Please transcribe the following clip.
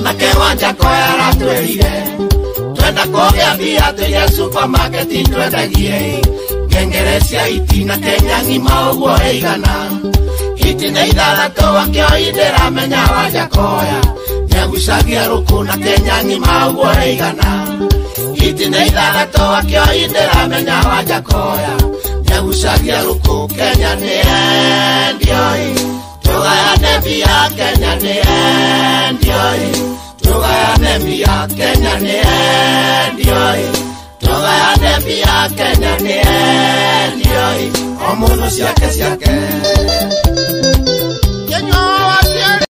Mwanake wa Jakoya aratwirire twenda kũgĩa mbia tũthiĩ supermarket twendagie ngengere cia itina Kenya ng'ima ũguo ĩigana itina ithathatũ wakĩo ndĩramenya wa Jakoya nĩagucagia rũkũ na Kenya ng'ima ũguo ĩigana itina ithathatũ wakĩo ndĩramenya wa Jakoya nĩagucagia rũkũ Kenya nĩendioi tũgayane mbia Kenya nĩendioi tũgayane mbia Kenya nĩendioi tũgayane mbia Kenya nĩendioi o mũndũ ciake